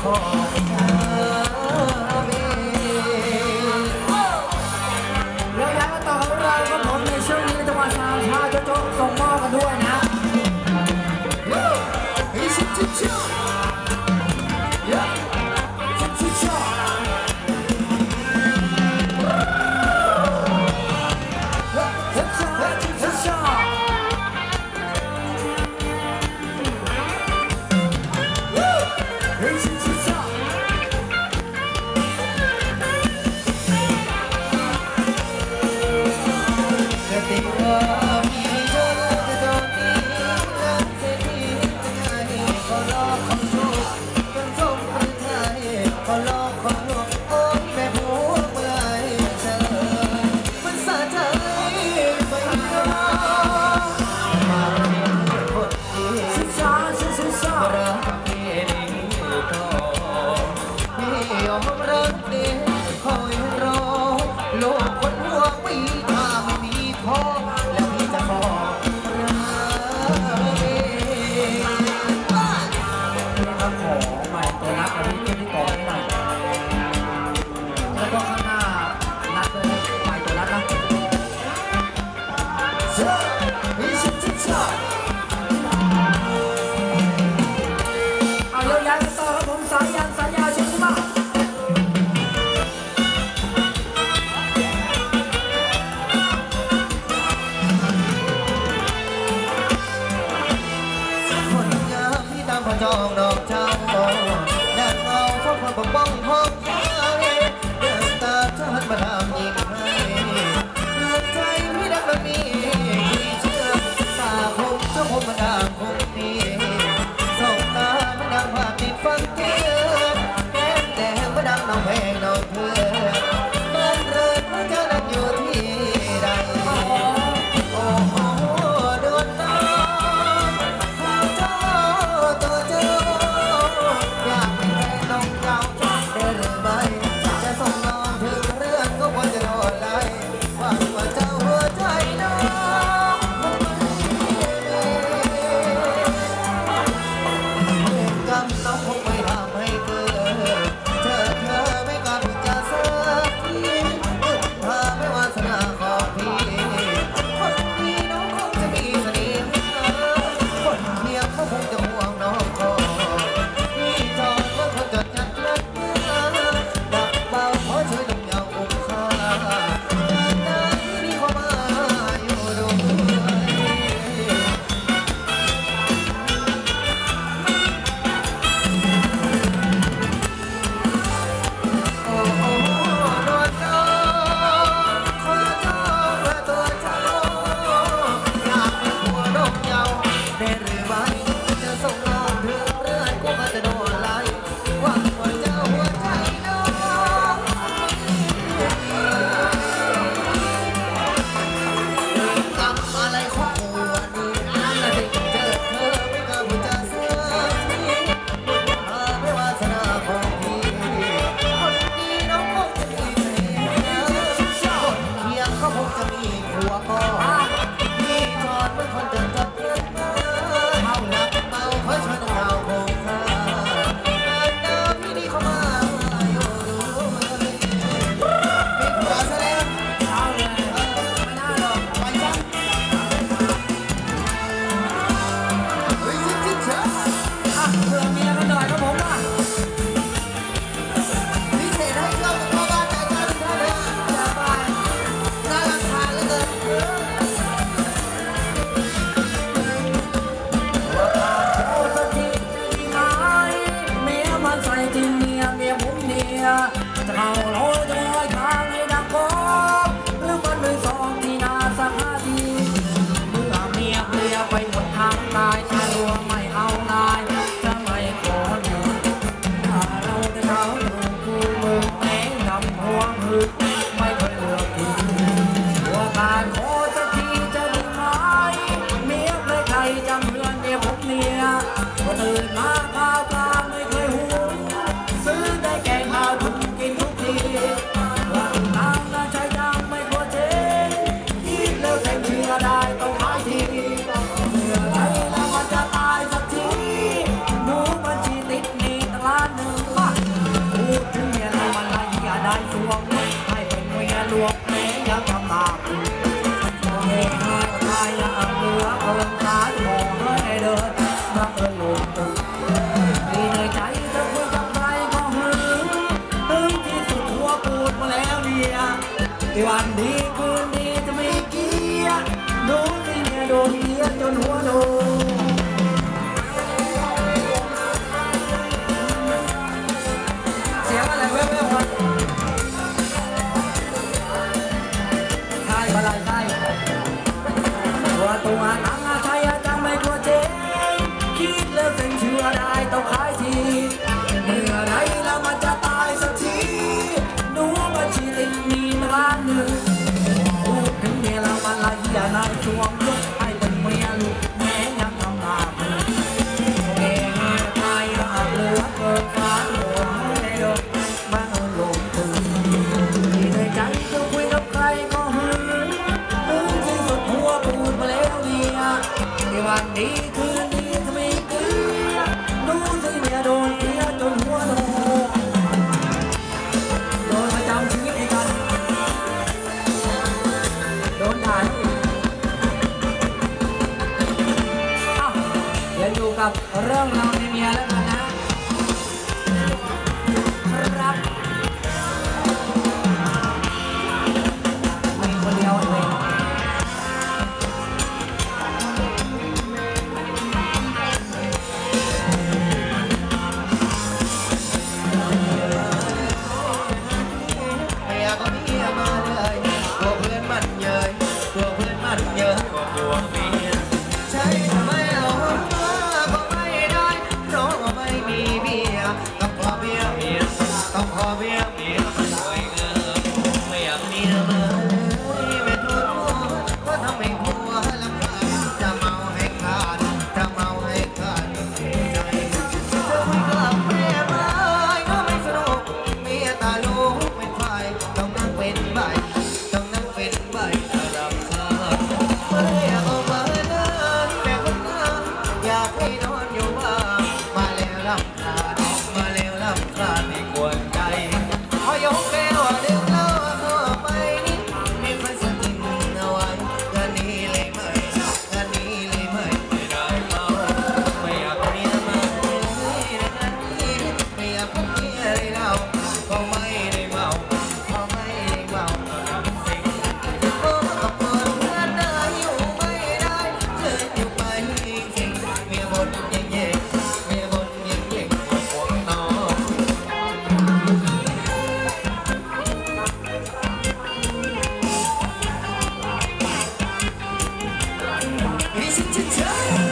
แล้วย้ายมาต่อของเราครับผมในช่วงนี้ในจังหวัดสามชาติโจ๊กส่งมอบกันด้วยนะจองดอกเจ้าดังเอาเพราะความปกป้องห้องใจเดินตาชาติมาทำยิ่งให้เลือกใจพี่ดังแบบนี้เชื่อตาคงเจ้าผมมาดังคงดีส่องตามาดังภาพติดฟังเตือนแก้มแดงมาดังน้องเพลงน้องเพื่อนบ้านเรือนพระเจ้าดังอยู่ที่ใดโอ้โหโดนน้องเจ้าตัวเจ้าอยากเป็นแฟนน้องเจ้าได้หรือไม่จะส่งน้องถึงเรื่องก็ควรจะโดนไล่หวังว่าเจ้าหัวใจน้องเล่นกำน้องคงไม่ทำให้เกิดเธอไม่กล้าพูดจาสักทีพูดเธอไม่วาสนาของพี่คนนี้น้องคงจะมีเสน่ห์คนเคียงเขาคงจะห่วงน้องคอพี่จอดว่าคนจดจัดรักเมื่อดักเบาขอช่วยลงเงาอุ้มข้าได้มีความหมายอยู่ด้วยโอ้โหนวลน้องขอเจ้าเพื่อตัวเจ้าอยากเป็นผัวนกเหยาได้หรือไม่จะส่งน้องถึงเรือนก็มาจะโดนไล่หวังว่าเจ้าหัวใจน้องกำอะไรของหัวนี้นั่นแหละที่เจอเธอไม่กล้าพูดจาสักทีไม่วาสนาของพี่คนนี้น้องคงจะมีเสน่ห์คนเคียงเขาคงจะมีผัวก่อนพี่จอดเหมือนคนเดินจับเงินมาเอาหนักเบาเพราะฉันเอาคงค่าเดิมพี่นี่เขามาอยู่ด้วยมีผัวซะแล้วเอาเลยไม่น่าหรอกไปจ้ะเฮ้ยจิ๊ดๆเถอะอ่ะเผื่อเมียกันหน่อยครับผมอ่ะพิเศษให้เรากับพ่อบ้านใจกล้าทุกท่านเลยสบายน่ารักทานเหลือเกินโอ้สติไม้เมียมันใส่จริงเมียผมเนี่ยจะเอาโรยจะลอยทางให้ดังโป๊กหรือมันเลยสองที่นาสัก5 ทีเมื่อเมียเพลียไปหมดทางกายถ้ารัวไม่เอานายจะไม่ขออยู่ถ้าเราจะเท้าอยู่คู่มือแม่นำหัวมือไม่เคยเลือกคุณหัวการขอสักทีจะได้ไหมเมียเคยใครจำเรือนเมียผมเนี่ยก็ตื่นมาข้าวปลาไม่เคยหุงซื้อได้แกงข้าวถุงกินทุกทีวันดีคืนดีจะไม่เกียร์โดนที่เนี่ยโดนเกียร์จนหัวโดเสียงอะไรแว่วๆมันใช่อะไรใช่ตัวหนังใช่จังไม่กลัวเจ๊คิดแล้วเป็นเชื่อได้ต้องขายทีเมื่อไรแล้วมันจะตายสักทีดูว่าชีวิตมีร้านหนึ่งพูดถึงเมียเรามันละเอียดในช่วงยกให้เป็นเมียลูกแม่ยังทำหน้าเพื่อเองตายหักเหลือเกินฟ้าหัวให้ดอกบ้านลงตื่นที่ในใจจะคุยกับใครก็หืนที่สุดหัวปูดมาแล้วเนี่ยในวันนี้คืนนี้จะไม่เกลือดูสิเมียโดนเกลียจนหัวโตโดนประจำชีวิตในกันโดนด่ายังอยู่กับเรื่องราวในเมียแล้วกันนะครับมีคนเดียวเลยไม่อยากเอาเมียมาเลยกลัวเพื่อนมันเย้ยกลัวเพื่อนมันเย้ยก็กลัวเมียใช่ทำไมเอามาก็ไม่ได้เพราะว่าไม่มีเมียต้องขอเมียต้องขอเมียมาช่วยเงินไม่อยากมีเมียไม่ทุกข์ก็ทำให้หัวลำบากจะเมาให้ขาดจะเมาให้ขาดใจจะคุยกับแม่ไม่ก็ไม่สนุกเมียตาลูกเป็นไฟต้องนั่งเป็นใบต้องนั่งเป็นใบจะรำคาญไม่อยากเอามาเลยแม่คนนั้นอยากให้นอนอยู่บ้านมาแล้วรำคาญมาแล้วรำคาญไม่ควรใจพอยกแก้วดื่มเหล้าเข้าไปนิดไม่ค่อยสกินเอาไว้งานนี้เลยไหมงานนี้เลยไหมไม่ได้เมาไม่อยากเอาเมียมาเลยในงานนี้ไม่อยากพบเมียเลยเราก็ไม่ได้เมาก็ไม่ได้เมาสิ่งก็กับเพื่อนได้อยู่ไม่ได้เธออยู่ไปจริงเมียบ่นเย่เมียบ่นเย่ห่วงน้องนี่ฉันจะเจอ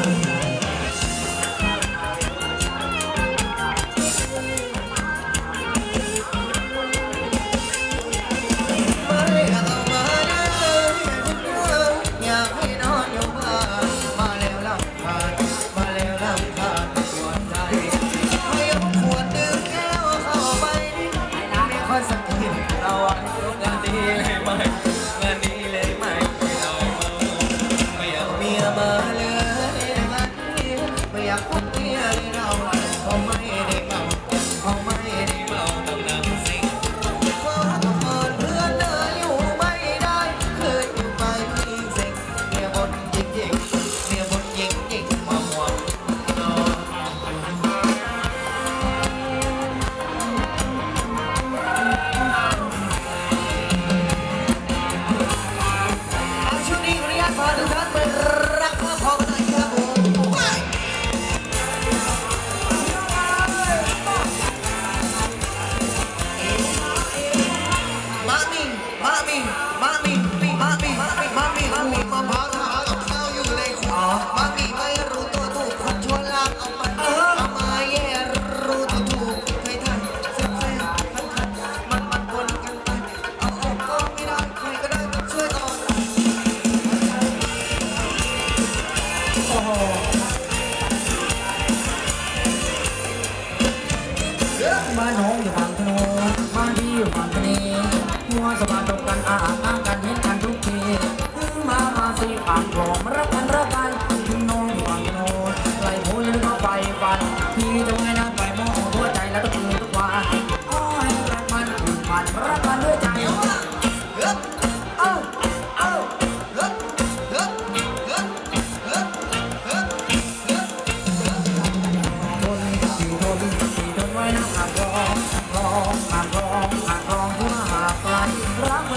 ไม่อยากเอามาเลยอยากให้นอนอยู่บ้านมาแล้วรำคาญมาแล้วรำคาญปวดใจให้ยกขวดดื่มแก้วเข้าไปไม่ค่อยสักทีเรางานนี้เลยไหมงานนี้เลยไหมไม่เอาไม่อยากเมียมาเลยงานนี้ไม่อยากพบเมียเลยเราเขาไม่ได้เมาเขาไม่ได้เมาตำนานสิ่งว่าต้องเปิดเพื่อนเดินอยู่ไม่ได้เคยอยู่ไปมีสิ่งเมียบ่นยิงเมียบ่นยิงมาห่วงน้องช่วงนี้ขออนุญาตพาทุกท่านไปรักเพื่อพอกันหน่อยครับผมมามิงมามิงมามิงมามิงมามิงมามิงมามิงมาพาทหารกับข้าวอยู่ในครัวมามิงไม่รู้ตัวถูกคนชวนลากเอาไปเอามาแย่รู้ตัวถูกเคยทันเส้นคันมันวนกันไปเอาออกก็ไม่ได้ใครก็ได้มาช่วยออกโอ้โหบ้านน้องอยู่ฝั่งถนนบ้านพี่อยู่ฝั่งทะเลหัวสะพานตรงกันอาบน้ำกันเห็นกันทุกทีถึงมาสิฝั่งผมรักกันถึงน้องอยู่ฝั่งถนนไกลพูดแล้วก็ไปฟันพี่จะไงนั่งไปมองหัวใจแล้วก็ตื่นทุกวันขอให้รักมันผูกพันรักกันด้วยใจ รัก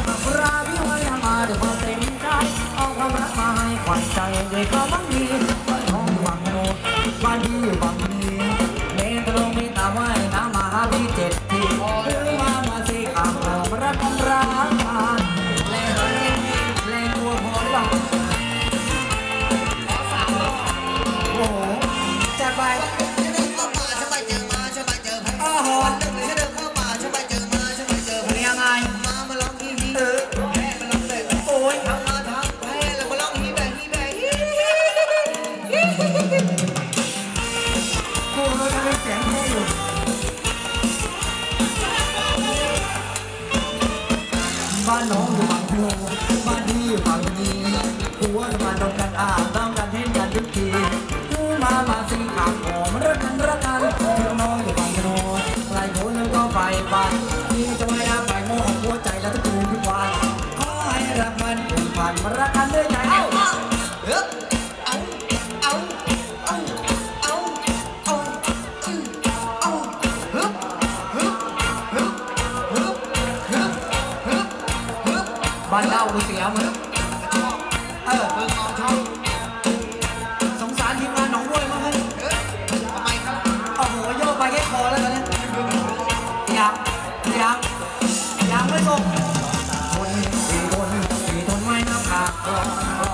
ไม่เข้ามังมีบ้านน้องอยู่ฝั่งโน้นบ้านพี่อยู่ฝั่งนี้เมตรลงมีตาไว้น้ำมาหาพี่7 ทีคือมาสิอ่างทองรักกันรักกันแรงตัวพอหรือเปล่าโอ้โหจัดไปฉันเดินเข้าป่าฉันไปเจอมาฉันไปเจอแพ้วันหนึ่งฉันเดินเข้าป่าฉันไปเจอมาฉันไปเจอแพ้ยังไงมาร้องฮีฮีแพ้มาร้องเด็กโอ้ยทำมาทำแพ้แล้วมาร้องฮีแบฮีแบฮีกูรู้จะเป็นเสียงแค่อยู่บ้านน้องอยู่ฝั่งโน้นบ้านพี่อยู่ฝั่งนี้หัวจะมาดมกันต้องกันเห็นกันทุกทีมาสิอ่างทองรักกันถึงน้องอยู่ฝั่งโน้นใครโน้นแล้วก็ไปฝันที่จะไม่ได้ไปโม่หัวใจแล้วทุกคืนทุกวันขอให้รักมันผูกพันมารักกันด้วยใจเอาบ้านเล่ากูเสียมึงสงสารทีมงานหนองบัวมั้งทำไมครับโอ้โหโยกไปแค่คอแล้วตอนนี้ยังไม่ส่งคนที่ทนไม่น้ำขาดกรอง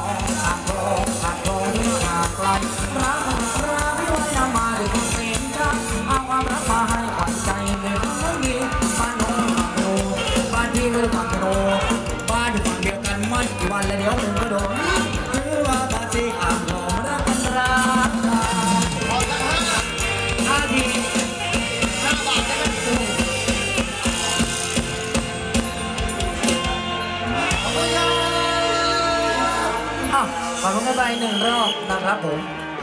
ที่ขาดไกลรักไม่ไหวน้ำมาด้วยคนเป็นรักเอาความรักมาให้ขวัญใจไม่มีบ้านน้องฝั่งโน้บ้านพี่คือฝั่งโน้บ้านอยู่ฝั่งเดียวกันมันกี่วันแล้วเดี๋ยวมึงก็โดนคือว่าบ้านที่อ่างทองรักกัน5 ที 5 บาทได้ไหมขอลงกันไป1 รอบนะครับผม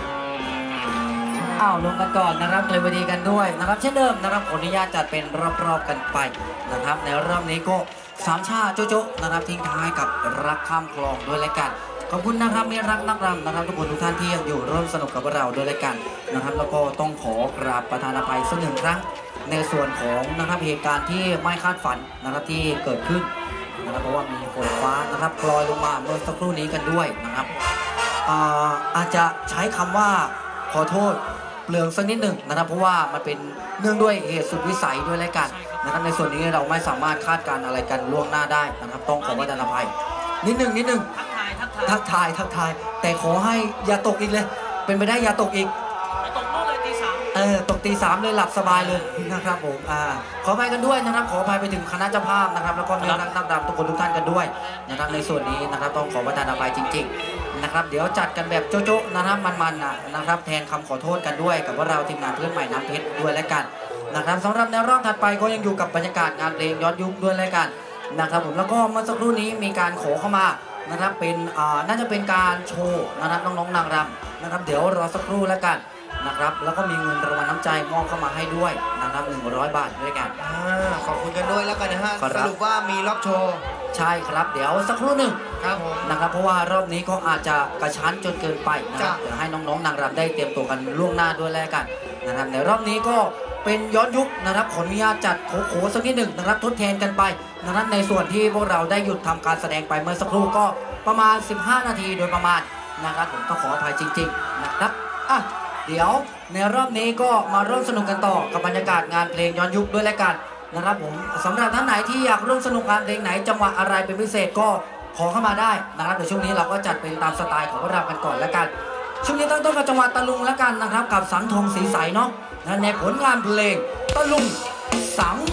ลงกันก่อนนะครับเลยวันดีกันด้วยนะครับเช่นเดิมนะครับขออนุญาตจัดเป็นรอบๆกันไปนะครับในรอบนี้ก็3 ชาโจ๊ะนะครับทิ้งท้ายกับรักข้ามคลองด้วยรายการขอบคุณนะครับมีรักนักรำนะครับทุกคนทุกท่านที่ยังอยู่ร่วมสนุกกับเราด้วยรายการนะครับแล้วก็ต้องขอกราบประธานอภัยสัก1 ครั้งในส่วนของนะครับเหตุการณ์ที่ไม่คาดฝันนะครับที่เกิดขึ้นนะครับเพราะว่ามีฝนฟ้านะครับปล่อยลงมาเมื่อสักครู่นี้กันด้วยนะครับอาจจะใช้คำว่าขอโทษเปลืองสักนิดหนึ่งนะครับเพราะว่ามันเป็นเนื่องด้วยเหตุสุดวิสัยด้วยรายการนะครับในส่วนนี้เราไม่สามารถคาดการอะไรกันล่วงหน้าได้นะครับต้องขอประทานอภัยนิดหนึ่งทักทายแต่ขอให้อย่าตกอีกเลยเป็นไปได้อย่าตกอีกตกโน่นเลยตี 3 ตกตี 3เลยหลับสบายเลยนะครับผมขออภัยกันด้วยนะครับขออภัยไปถึงคณะเจ้าภาพนะครับแล้วก็มีนักดำทุกคนทุกท่านกันด้วยนะครับในส่วนนี้นะครับต้องขอประทานอภัยจริงๆนะครับเดี๋ยวจัดกันแบบโจ๊ะๆนะครับมันๆนะครับแทนคำขอโทษกันด้วยกับว่าเราทีมงานเพื่อนใหม่น้ำเพชรด้วยแล้วกันนะครับสำหรับในรอบถัดไปก็ยังอยู่กับบรรยากาศงานเพลงย้อนยุคด้วยแล้วกันนะครับผมแล้วก็เมื่อสักครู่นี้มีการขอเข้ามานะครับเป็นน่าจะเป็นการโชว์นะครับน้องๆนางรำนะครับเดี๋ยวรอสักครู่แล้วกันนะครับแล้วก็มีเงินรางวัลน้ำใจมอบเข้ามาให้ด้วยนะครับ100 บาทด้วยกันขอบคุณกันด้วยแล้วกันนะฮะสรุปว่ามีล็อกโชว์ใช่ครับเดี๋ยวสักครู่หนึ่งครับผมนะครับเพราะว่ารอบนี้ก็อาจจะกระชั้นจนเกินไปนะครับเดี๋ยวให้น้องๆนางรำได้เตรียมตัวกันล่วงหน้าด้วยแล้วกันนะครับในรอบนี้ก็เป็นย้อนยุคนะครับขออนุญาตจัดโขสักนิดหนึ่งนะครับทดแทนกันไปนะครับในส่วนที่พวกเราได้หยุดทำการแสดงไปเมื่อสักครู่ก็ประมาณ15 นาทีโดยประมาณนะครับผมต้องขออภัยจริงๆนะครับเดี๋ยวในรอบนี้ก็มาร่วมสนุกกันต่อกับบรรยากาศงานเพลงย้อนยุคด้วยแล้วกันนะครับผมสำหรับท่านไหนที่อยากร่วมสนุกงานเพลงไหนจังหวะอะไรเป็นพิเศษก็ขอเข้ามาได้นะครับเดี๋ยวช่วงนี้เราก็จัดเป็นตามสไตล์ของพวกเรากันก่อนแล้วกันช่วงนี้ต้องกับจังหวะตะลุงแล้วกันนะครับกับสังทองสีใสเนาะในผลงานเพลงตะลุงสัง